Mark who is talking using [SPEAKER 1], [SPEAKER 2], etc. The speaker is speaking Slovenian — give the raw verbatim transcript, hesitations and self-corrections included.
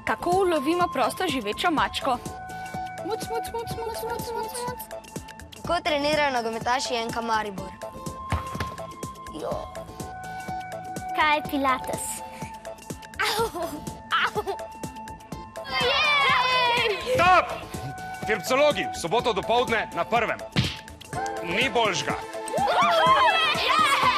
[SPEAKER 1] Kako ulovimo prosto živečo mačko? Muc, muc, muc, muc, muc, muc.
[SPEAKER 2] Kako trenirajo nogometaši N K Maribor?
[SPEAKER 3] Kaj je pilates?
[SPEAKER 4] Stop! Firpcologi, v soboto dopoldne na prvem. Ni boljšega.